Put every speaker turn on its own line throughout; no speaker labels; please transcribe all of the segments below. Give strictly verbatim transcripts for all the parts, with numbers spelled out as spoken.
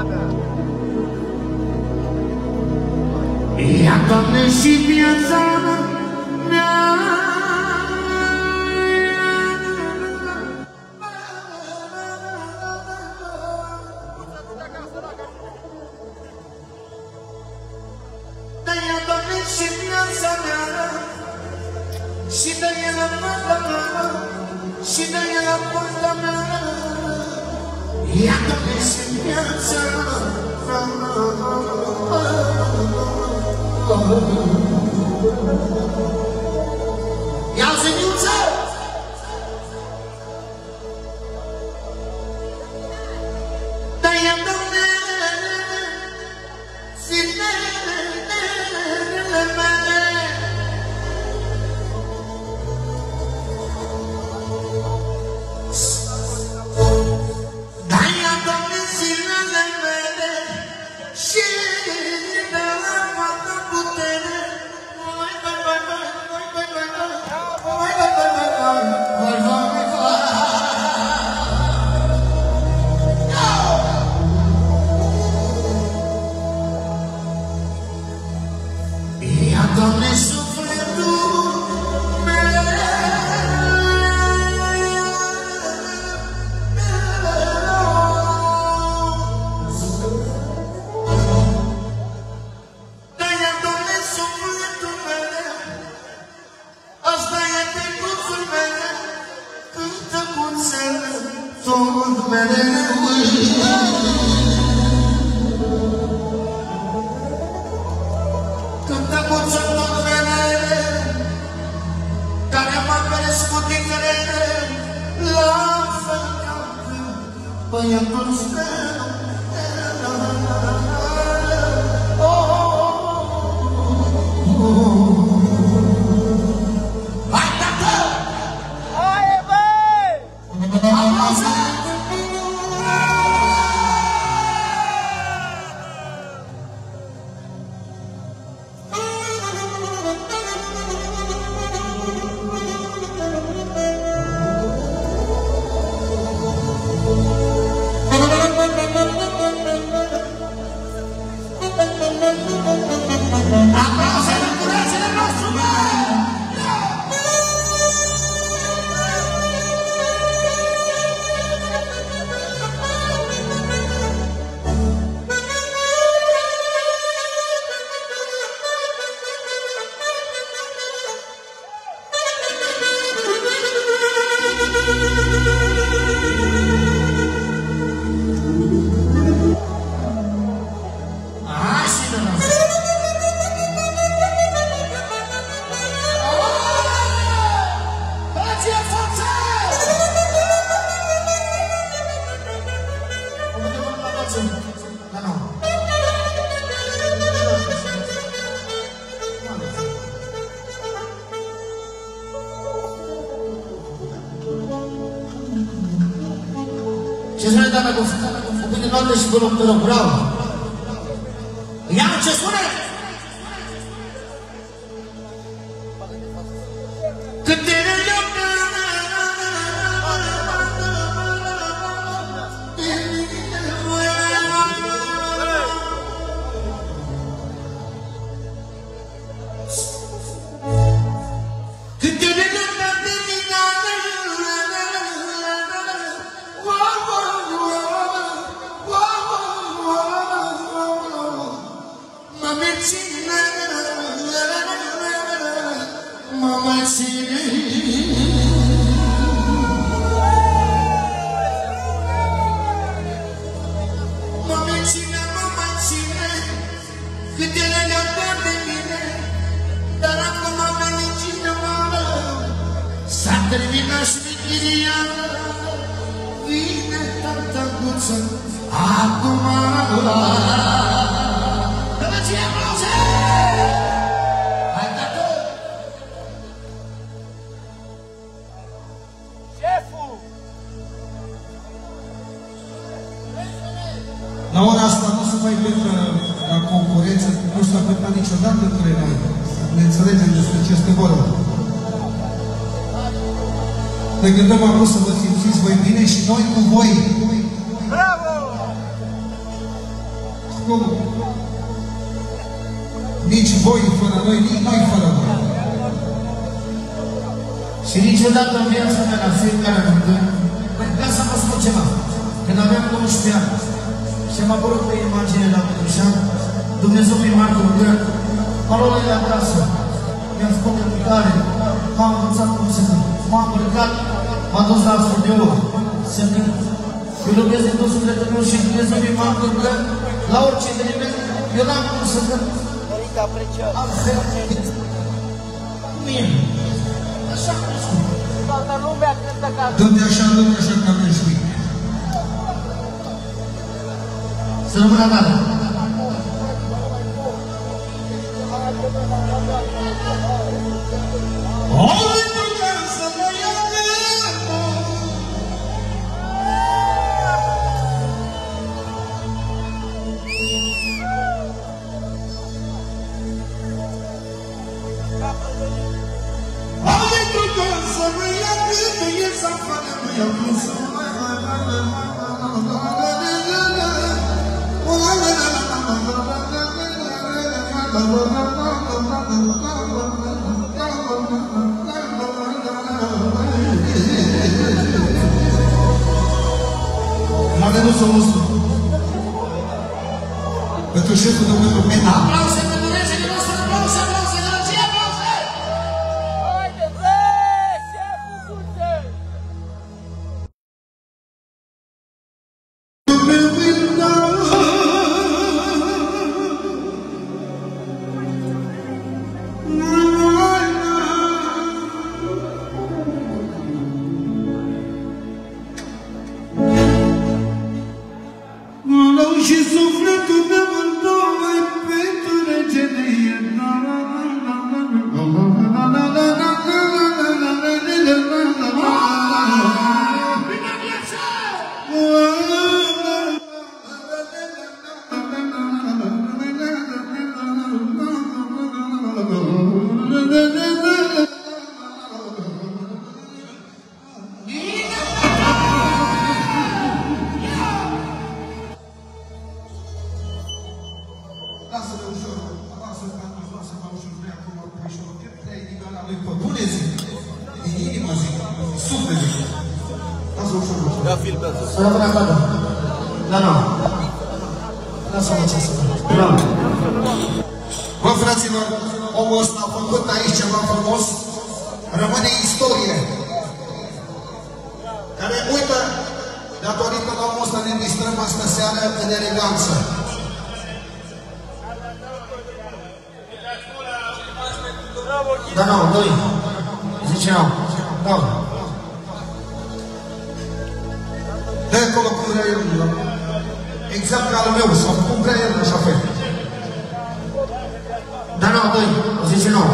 Ia, Doamne, și viața mea. Ia, Doamne, și viața mea, și dă-i la mâna mea, și dă-i la poarta mea. Ia, Doamne, și viața mea. Ia, Zeniuță! Dă-i, Doamne, zilele mele. Dă-i, Doamne, zilele mele și dă-la toată putere. Vai, vai, vai, vai, vai, vai, vai, vai, vai, vai, vai, vai, vai, Ia, Doamne, sufletul meu. Dă-i, Doamne, sufletul meu. Asta e tecuțul meu. Cântă cu țelul mereu. Cântă cu țelul mereu, care m-a crescut din greu, la fel ca băiatul meu. Hai, tată!
Hai, băi!
Aplauze! Aplauzele curețele nostru, bă! Hai și de noastră! Dați-i forță! O vedem la față. Da, nu. Ce spune, doamna, cu bine noapte și cu rog, te rog, bravo! Ia, ce spune? Câte Mama ține, mama ține, mama ține, câte le-au dat de mine, dar acum a venit cineva, s-a terminat șmecheria, vine tata Guță, acum dă-ți aplauze! Hai, tată!
Șeful!
La ora asta nu se mai cântă la concurență, nu s-a cântat niciodată între noi. Ne înțelegem despre ce este vorba. Ne gândăm acum să vă simțiți voi bine și noi cu voi.
Bravo!
omul. Nici voi fără noi, nici noi fără voi.
Și niciodată în viața mea, la fiecare dintre ca să vă spun ceva. Când aveam nouăsprezece ani și am apărut pe imagine la București, Dumnezeu mi-a marcat că parola e acasă. Mi-am făcut cântare, m-am învățat cum să cânt. M-am îmbrăcat, m-am dus la studio să cânt. Eu iubesc din tot sufletul meu și Dumnezeu mi-a marcat că la orice eveniment eu n-am cum să cânt.
Părinte, apreciat.
Altfel, mie. Așa am crescut.
Toată lumea cântă ca...
Dă-te așa, dă-te așa ca mergi bine.
Să rămână mare.
L-am adus-o nostru. Pentru șeful domnului Mena.
Aplauze pentru regele nostru, aplauze, aplauze, energie, aplauze!
Haide, bre, șeful curte!
Și sufletul meu în două pentru regele Lasă-le ușor, lasă-l pe Anus, lasă-mă ușor, vrei acum cu ușor, că trei inimioara lui pe bune zi, din inima zi, suflet zi. Lasă ușor, ușor.
Ia filmează.
Să rămână acolo. Da, nu. Lasă-mă ce să fac. Nu.
Bă, fraților, omul ăsta a făcut aici ceva frumos, rămâne istorie, care, uite, datorită la omul ăsta ne distrăm astă seară în eleganță.
Da, nu, doi. Zice nu. Da.
Dă acolo cum vrea el, exact ca al meu, sau cum vrea el, așa fel.
Da, nu, doi. Zice nu.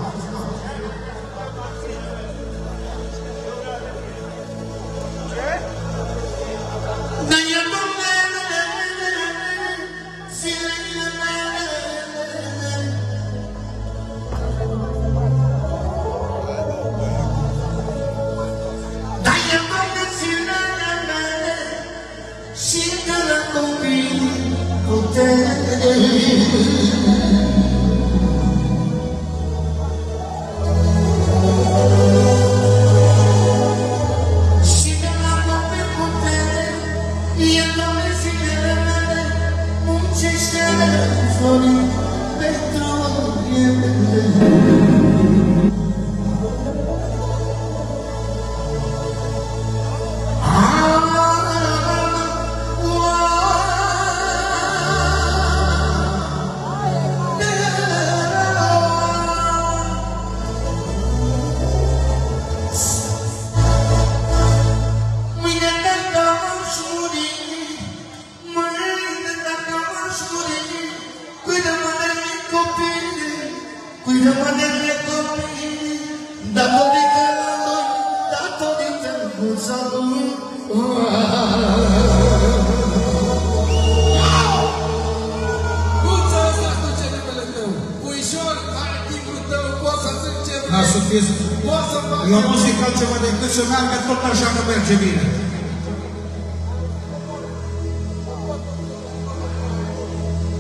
La muzică altceva decât să meargă tot așa că merge bine.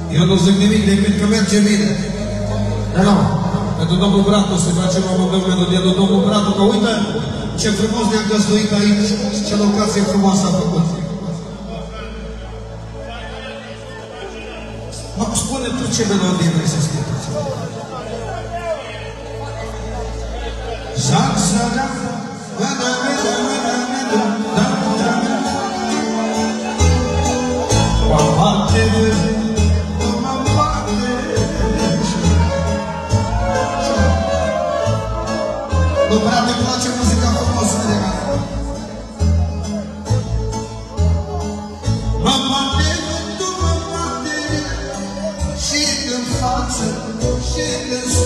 Eu nu zic nimic decât că merge bine. Da, nu. Pentru domnul Bratu să facem o melodie de domnul Bratu, că uite ce frumos ne-am găzduit aici, ce locație frumoasă a făcut. Mă, spune tu ce melodie vrei să scrii. Zac, zac, da, da, da, da, da, da, da, da. Poate, mă poate. Nu prea mi place muzica frumoasă de care. Mă poate, tu mă poate, și în față, și în